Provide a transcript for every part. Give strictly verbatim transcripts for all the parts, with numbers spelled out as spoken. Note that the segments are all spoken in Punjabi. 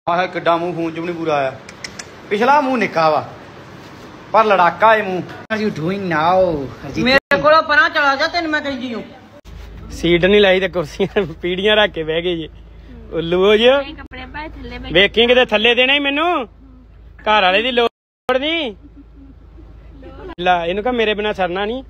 ਆਹ ਕਿੱਡਾ ਮੂੰਹ ਫੋਨ ਚ ਵੀ ਨਹੀਂ ਪੂਰਾ ਆਇਆ। ਪਿਛਲਾ ਮੂੰਹ ਨਿੱਕਾ ਵਾ ਪਰ ਲੜਾਕਾ ਇਹ ਮੂੰਹ। What are you doing now? ਮੇਰੇ ਕੋਲੋਂ ਪਰਾਂ ਚਲਾ ਜਾ ਤੈਨੂੰ ਮੈਂ ਕਹਿੰਦੀ ਹੂੰ। ਸੀਟ ਨਹੀਂ ਲਾਈ ਤੇ ਕੁਰਸੀਆਂ ਪੀੜੀਆਂ ਰੱਖ ਕੇ ਬਹਿ ਗਏ ਜੀ। ਉੱਲੂ ਹੋ ਜੀ ਵੇਖੀ ਕਿਤੇ ਥੱਲੇ ਦੇਣਾ ਹੀ ਮੈਨੂੰ। ਘਰ ਵਾਲੇ ਦੀ ਲੋੜ ਨਹੀਂ। ਲਾ ਇਹਨੂੰ ਕਹ ਮੇਰੇ ਬਿਨਾ ਸਰਨਾ ਨਹੀਂ।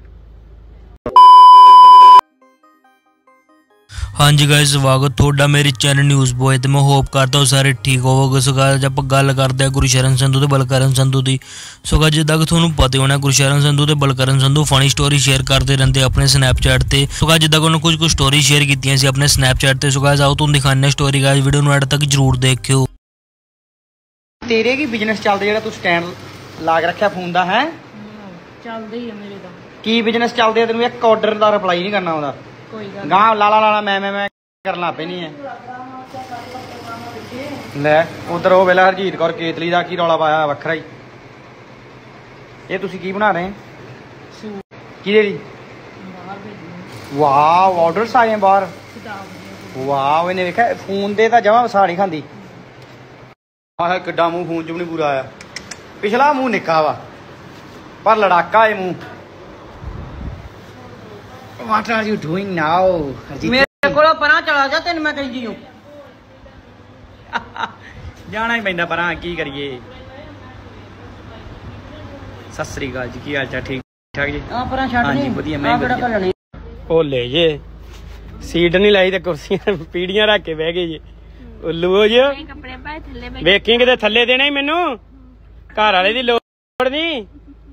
हाँ जी गाइस स्वागत थोड़ा मेरे चैनल न्यूज़ बॉय तो मैं होप करता हूँ सारे ठीक होवोगे। सो गाइस आप गल करते हैं गुरशरण संधू ते बलकरण संधू की। सो गाइस जिद्दां कि तुहानूं पता होना गुरशरण संधू ते Balkaran Sandhu funny story share करते रहते अपने स्नैपचैट ते। सो गाइस जिद्दां कि उन्होंने कुछ कुछ स्टोरी शेयर कीतियां सी अपने स्नैपचैट ते। सो गाइस आओ तुहानूं दिखाने स्टोरी गाइस वीडियो नूं एंड तक जरूर देखियो। तेरे की बिजनेस चलदा जेहड़ा तू स्टैंड ला के रखिया फोन दा है ਚੱਲਦਾ ਹੀ ਆ ਮੇਰੇ ਦਾ। की बिजनेस चलदे तैनूं एक ऑर्डर दा रिप्लाई नहीं करना आउंदा। ਕੋਈ ਗੱਲ गां लाला लाला मैं मैं मैं करना पे नहीं है। ले उधर वो वेला हरजीत कौर केतली का की रौला पाया वखरा ही। ये तुसी की बना रहे हैं किहदे दी? वाह ऑर्डर्स आए बाहर। वाह इन्हें देखा फोन दे तां जमा वसा नहीं खांदी। आह किड्डा मूंह फोन च भी नहीं पूरा आया। पिछला मूंह निक्का वा पर लड़ाका ये मूंह। What are you doing now? ਮੇਰੇ ਕੋਲੋਂ ਪਰਾਂ ਚਲਾ ਜਾ ਤੈਨੂੰ ਮੈਂ ਕਹਿੰਦੀ ਹੂੰ। ਜਾਣਾ ਹੀ ਪੈਂਦਾ ਪਰਾਂ ਕੀ ਕਰੀਏ। ਸਤਿ ਸ੍ਰੀ ਅਕਾਲ ਜੀ ਕੀ ਹਾਲ ਚਾਲ ਠੀਕ ਠਾਕ ਜੀ? ਆ ਪਰਾਂ ਛੱਡ ਹਾਂਜੀ ਨਹੀਂ ਵਧੀਆ ਮੈਂ ਬੜਾ ਭਲਣੀ। ਉਹ ਲੈ ਜੇ ਸੀਟ ਨਹੀਂ ਲਾਈ ਤੇ ਕੁਰਸੀਆਂ ਪੀੜੀਆਂ ਰੱਖ ਕੇ ਬਹਿ ਗਏ ਜੀ। ਉੱਲੂ ਹੋ ਜੀ ਕੱਪੜੇ ਪਾਏ ਥੱਲੇ ਵੇਖੀ ਕਿਤੇ ਥੱਲੇ ਦੇਣਾ ਹੀ ਮੈਨੂੰ। ਘਰ ਵਾਲੇ ਦੀ ਲੋੜ ਨਹੀਂ।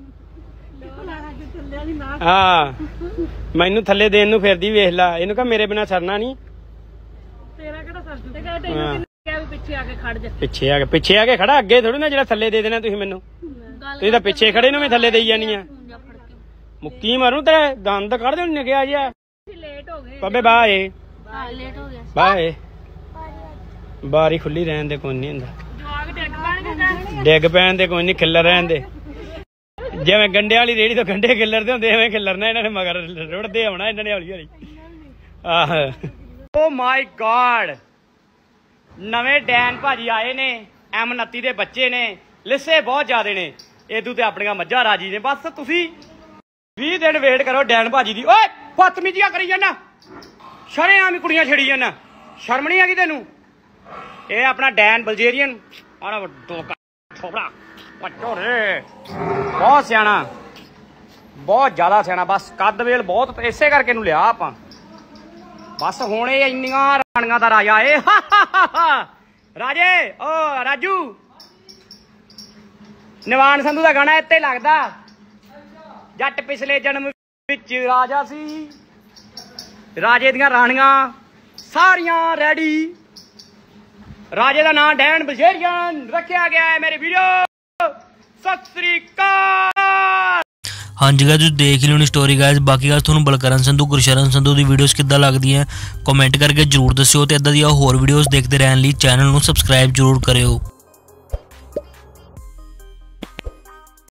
ਹਾਂ ਮੈਨੂੰ ਥੱਲੇ ਦੇਣ ਨੂੰ ਫਿਰਦੀ ਵੇਖ ਲਾ। ਇਹਨੂੰ ਕਹ ਮੇਰੇ ਬਿਨਾ ਸਰਨਾ ਨਹੀਂ। ਤੇਰਾ ਕਿਹੜਾ ਸਰ ਜੂ ਤੇ ਕਹ ਤੈਨੂੰ ਕਿਹਾ ਵੀ ਪਿੱਛੇ ਆ ਕੇ ਖੜ ਜਾ। ਪਿੱਛੇ ਆ ਕੇ ਪਿੱਛੇ ਆ ਕੇ ਖੜਾ ਅੱਗੇ ਥੋੜੀ ਨਾ ਜਿਹੜਾ ਥੱਲੇ ਦੇ ਦੇਣਾ ਤੁਸੀਂ ਮੈਨੂੰ। ਤੁਸੀਂ ਤਾਂ ਪਿੱਛੇ ਖੜੇ ਨੂੰ ਵੀ ਥੱਲੇ ਦੇਈ ਜਾਨੀ ਆ। ਮੁੱਕੀ ਮਾਰੂ ਤੇ ਦੰਦ ਕੱਢ ਦੇ ਨਿਕਿਆ ਜਿਆ। ਲੇਟ ਹੋ ਗਏ ਬੱਬੇ ਬਾਏ ਹਾਂ ਲੇਟ ਹੋ ਗਿਆ ਬਾਏ। ਬਾਰੀ ਖੁੱਲੀ ਰਹਿਣ ਦੇ ਕੋਈ ਨਹੀਂ ਹੁੰਦਾ। ਜਵਾਗ ਡਿੱਗ ਪੈਣਗੇ। ਡਿੱਗ ਪੈਣ ਦੇ ਕੋਈ ਨਹੀਂ ਖਿੱਲਰ ਰਹਿਣ ਦੇ। ਜਿਵੇਂ ਗੰਡੇ ਵਾਲੀ ਰੇੜੀ ਤੋਂ ਗੰਡੇ ਖਿੱਲਰਦੇ ਹੁੰਦੇ ਐਵੇਂ ਖਿੱਲਰਨਾ ਇਹਨਾਂ ਨੇ ਮਗਰ ਰੁੜਦੇ ਆਉਣਾ ਇਹਨਾਂ ਨੇ ਹੌਲੀ ਹੌਲੀ। ਆਹ ਓ ਮਾਈ ਗॉड ਨਵੇਂ ਡੈਨ ਭਾਜੀ ਆਏ ਨੇ। ਐਮ ਉਨੱਤੀ ਦੇ ਬੱਚੇ ਨੇ ਲਿੱਸੇ ਬਹੁਤ ਜ਼ਿਆਦੇ ਨੇ। ਇਦੂ ਤੇ ਆਪਣੀਆਂ ਮੱਝਾਂ ਰਾਜੀ ਨੇ। ਬਸ ਤੁਸੀਂ ਵੀਹ ਦਿਨ ਵੇਟ ਕਰੋ ਡੈਨ ਭਾਜੀ ਦੀ। ਓਏ ਬਦਤਮੀਜ਼ੀਆਂ ਕਰੀ ਜਾਂਦਾ ਸ਼ਰੇਆਮ ਹੀ ਕੁੜੀਆਂ ਛੇੜੀ ਜਾਂਦਾ। ਸ਼ਰਮ ਨਹੀਂ ਆਗੀ ਤੈਨੂੰ? ਇਹ ਆਪਣਾ ਡੈਨ ਬਲਜੇਰੀਅਨ ਆਹ ਛੋਪੜਾ ਬਹੁਤ ਸਿਆਣਾ ਬਹੁਤ ਜ਼ਿਆਦਾ ਸਿਆਣਾ। ਬਸ ਕੱਦ ਵੇਲ ਬਹੁਤ ਇਸੇ ਕਰਕੇ ਨੂੰ ਲਿਆ ਆਪਾਂ। ਬਸ ਹੁਣ ਇਹ ਇੰਨੀਆਂ ਰਾਣੀਆਂ ਦਾ ਰਾਜਾ ਏ। ਰਾਜੇ ਓ ਰਾਜੂ ਨਿਵਾਨ ਸੰਧੂ ਦਾ ਗਾਣਾ ਇੱਥੇ ਲੱਗਦਾ। ਜੱਟ ਪਿਛਲੇ ਜਨਮ ਵਿੱਚ ਰਾਜਾ ਸੀ। ਰਾਜੇ ਦੀਆਂ ਰਾਣੀਆਂ ਸਾਰੀਆਂ ਰੈਡੀ। ਰਾਜੇ ਦਾ ਨਾਂ ਡੈਨ ਬਲਜੇਰੀਅਨ ਰੱਖਿਆ ਗਿਆ ਹੈ। मेरी वीडियो सत श्री अकाल। हाँ जी गाइस देख ली स्टोरी गाइस। बाकी गाइस तुहानूं बलकरण संधू गुरशरण संधू दी वीडियोस किद्दां लगदियां कमेंट करके जरूर दस्सिओ ते इदां दी होर वीडियोस देखते रहने लई चैनल नूं सबसक्राइब जरूर करियो।